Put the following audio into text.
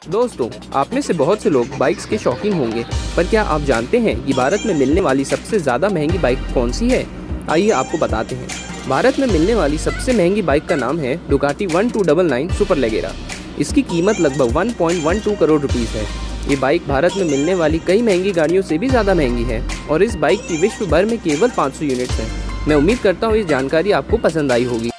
दोस्तों, आप में से बहुत से लोग बाइक्स के शौकीन होंगे, पर क्या आप जानते हैं कि भारत में मिलने वाली सबसे ज़्यादा महंगी बाइक कौन सी है? आइए आपको बताते हैं। भारत में मिलने वाली सबसे महंगी बाइक का नाम है डुकाटी 1299 सुपर लेगेरा। इसकी कीमत लगभग 1.12 करोड़ रुपीस है। ये बाइक भारत में मिलने वाली कई महंगी गाड़ियों से भी ज़्यादा महंगी है और इस बाइक की विश्व भर में केवल 500 यूनिट्स हैं। मैं उम्मीद करता हूँ इस जानकारी आपको पसंद आई होगी।